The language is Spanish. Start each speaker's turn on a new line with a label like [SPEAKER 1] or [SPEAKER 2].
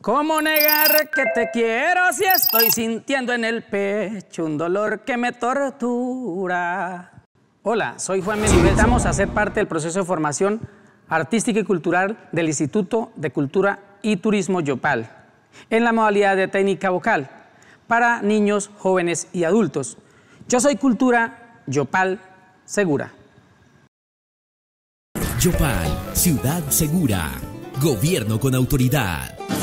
[SPEAKER 1] ¿Cómo negar que te quiero si estoy sintiendo en el pecho un dolor que me tortura? Hola, soy Juan Mendoza. Te invitamos a ser parte del proceso de formación artística y cultural del Instituto de Cultura y Turismo Yopal, en la modalidad de técnica vocal, para niños, jóvenes y adultos. Yo soy Cultura Yopal Segura.
[SPEAKER 2] Yopal, ciudad segura. Gobierno con autoridad.